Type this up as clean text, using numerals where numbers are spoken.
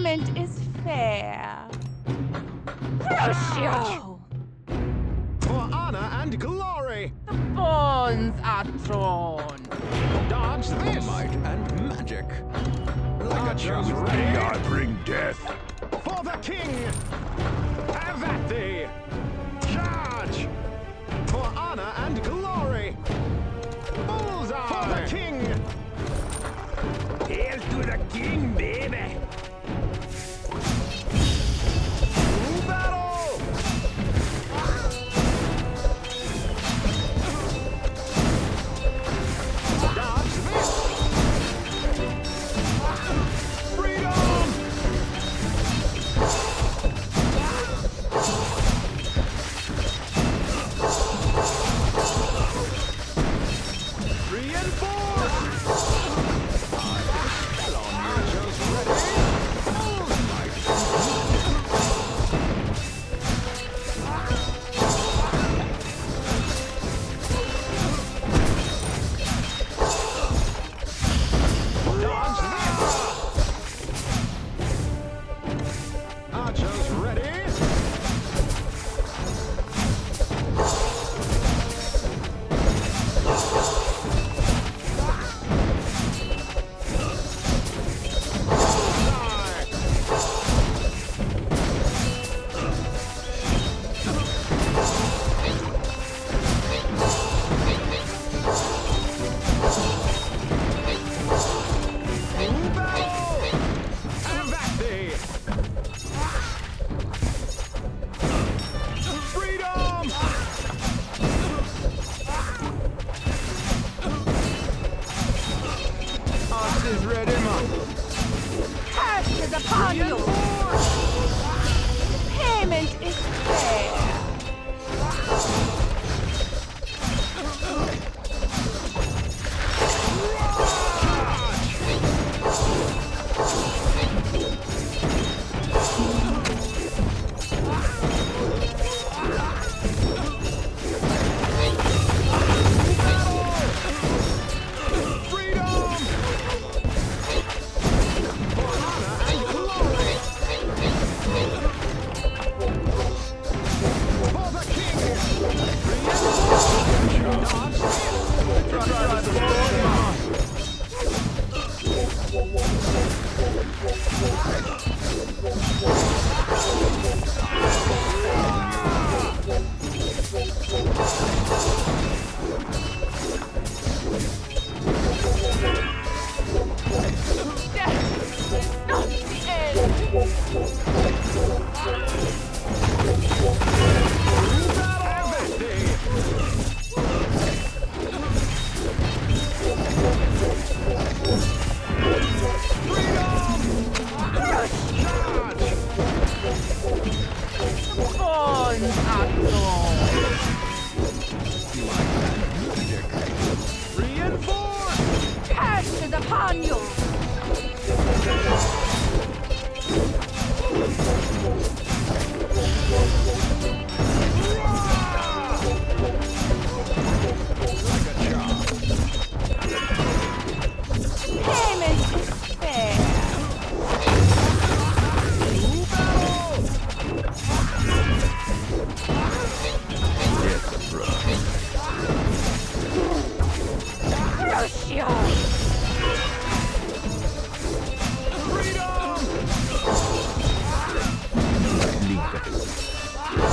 Payment is fair. Crucio! For honor and glory! The bonds are drawn. Dodge this! Might and magic. Like a Archers chum's ready! I bring death. For the king! Have at thee! Charge! For honor and glory! Bullseye! For the king! Hail to the king, baby. To battle! Dodge this! Freedom! Archers ready! Is ready, man. Curse is upon you. Payment is fair. Curse is upon you. Payment is fair. Crucio! Leave it.